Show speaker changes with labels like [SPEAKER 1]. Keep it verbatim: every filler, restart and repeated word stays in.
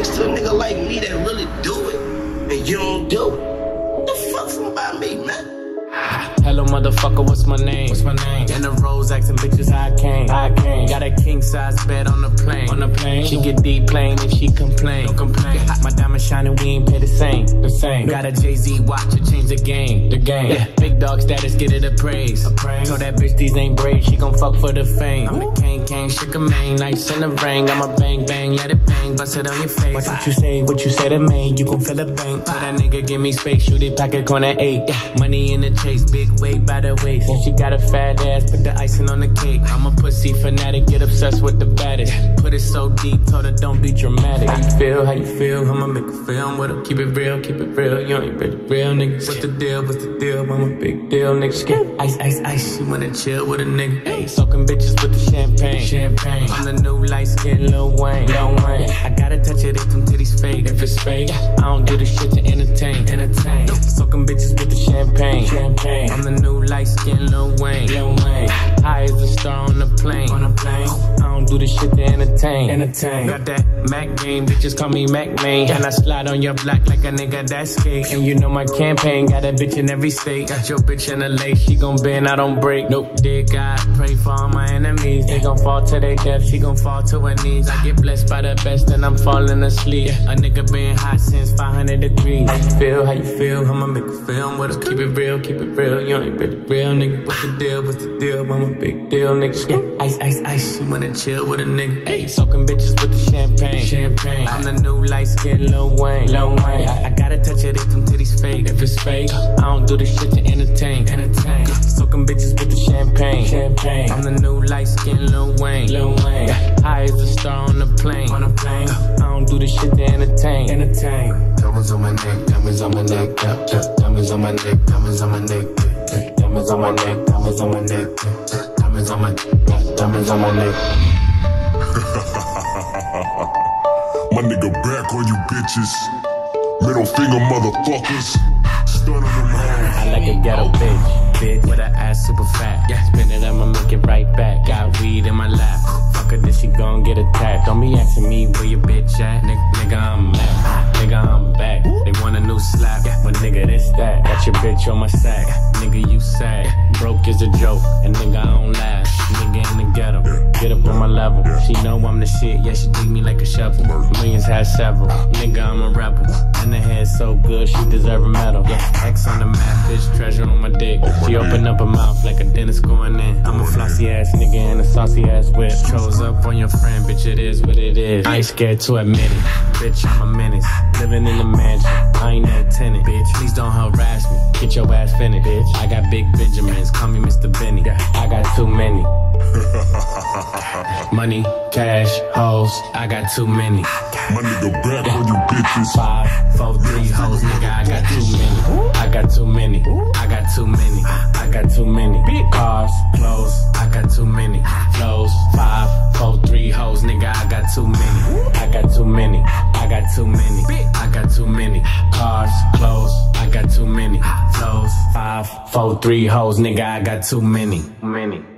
[SPEAKER 1] next to a nigga like me that really do it, and you don't do it. What the fuck's about me, man?
[SPEAKER 2] Hello motherfucker, what's my name? What's my name? In the roads asking bitches how I came. How I came. Got a king size bed on the plane. On the plane. She get deep plain if she complain. Don't complain. My diamond shining, we ain't pay the same. The same. Got a Jay-Z watch to change the game. The game. Yeah. Big dog status, get it a praise. A praise. Told that bitch these ain't braids, she gon' fuck for the fame. I'm the king, king, shook a mane, nice in the ring. I'm a bang bang, let it bang, bust it on your face. Watch what you say, what you say to me, you gon' feel the bang. Tell that nigga give me space, shoot it, pocket corner eight. Yeah. Money in the chase, big weight by the waist. And she got a fat ass, put the icing on the cake. I'm a pussy fanatic, get obsessed with the baddest. Put it so deep, told her don't be dramatic. How you feel, how you feel, I'ma make a film with her. Keep it real, keep it real, you ain't really real, nigga. What's the deal, what's the deal, I'm a big deal, nigga. She get ice, ice, ice, she wanna chill with a nigga. Hey, soaking bitches with the champagne. Champagne. I'm the new light skin Lil Wayne. Lil Wayne. I gotta touch it if them titties fake. If it's fake, I don't do this shit to entertain. Entertain. Soaking bitches with the champagne. Champagne. I'm the new light skin Lil Wayne. Lil Wayne. High as a star on the plane. On a plane. I don't do this shit to entertain. Entertain. Got that Mac game, bitches call me Mac Main. And I slide on your block like a nigga that's skate. And you know my campaign got a bitch in every state. Got your bitch in the lake, she gon' bend, I don't break. Nope, dear God, pray for all my enemies. They gon' fall to their death, she gon' fall to her knees. I get blessed by the best and I'm falling asleep. A nigga been hot since five hundred degrees. How you feel, how you feel, I'ma make a film with her. Keep it real, keep it real, you ain't really real, nigga. What's the deal, what's the deal, I'm a big deal, nigga. She get ice, ice, ice, she wanna chill with a nigga. Hey, soaking bitches with the champagne. Champagne. I'm the new light skin Lil Wayne. Lil Wayne. I, I gotta touch it if them titties fake. If it's fake, I don't do this shit to entertain. Entertain. Soaking bitches with the champagne. Champagne. I'm the new light skin Lil Wayne. Lil Wayne. High as a star on the plane. On a plane. I don't do this shit to entertain. Entertain.
[SPEAKER 1] Diamonds on my neck, diamonds on my neck, yeah, yeah. Diamonds on my neck, diamonds on my neck, yeah. Diamonds on my neck, diamonds on my neck, yeah. Diamonds on my, yeah. Diamonds on my neck.
[SPEAKER 3] My nigga back on you bitches. Middle finger motherfuckers. Stun on them hoes.
[SPEAKER 2] I like a ghetto bitch, bitch with her ass super fat. Yeah, spin it, I'ma make it right back. Got weed in my lap. Fuck her, then she gon' get attacked. Don't be asking me where your bitch at. Nigga, nigga I'm back. Nigga, I'm back. They want a new slap. But nigga, this that. Got your bitch on my sack. Nigga, you sad. Broke is a joke. And nigga, I don't laugh. Nigga in the ghetto. Get up on my level. She know I'm the shit. Yeah, she dig me like a shovel. Millions had several. Nigga, I'm a rebel. And the head so good, she deserve a medal. Yeah, X on the map, bitch, treasure on my dick. She open up her mouth like a dentist going in. I'm a flossy ass nigga and a saucy ass whip. Chose up on your friend, bitch, it is what it is. I ain't scared to admit it. Bitch, I'm a menace. Living in the mansion. I ain't that tenant. Bitch, please don't harass me. Get your ass finished, bitch. I got big Benjamins. Call me Mister Benny. I got too many. Money, cash, hoes, I got too many.
[SPEAKER 3] My nigga back on you bitches.
[SPEAKER 2] Five, four, three hoes, nigga, I got too many. I got too many. I got too many. I got too many. Cars, clothes, I got too many. Flows, five, four, three hoes, nigga, I got too many. I got too many. I got too many. I got too many. Cars, clothes, I got too many. Flows, five, four, three hoes, nigga, I got too many. Many.